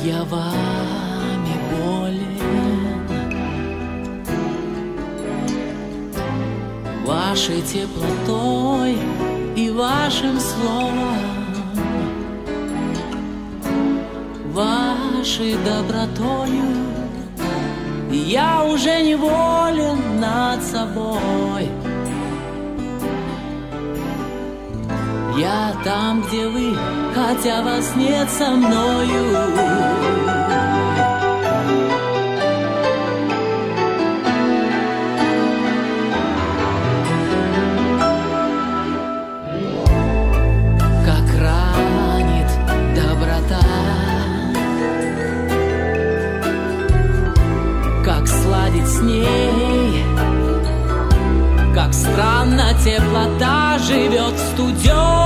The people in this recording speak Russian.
Я вами болен, вашей теплотой и вашим словом, вашей добротою. Я уже неволен над собой. Я там, где вы, хотя вас нет со мною. Как ранит доброта, как сладить с ней, как странно теплота живет в студёнке.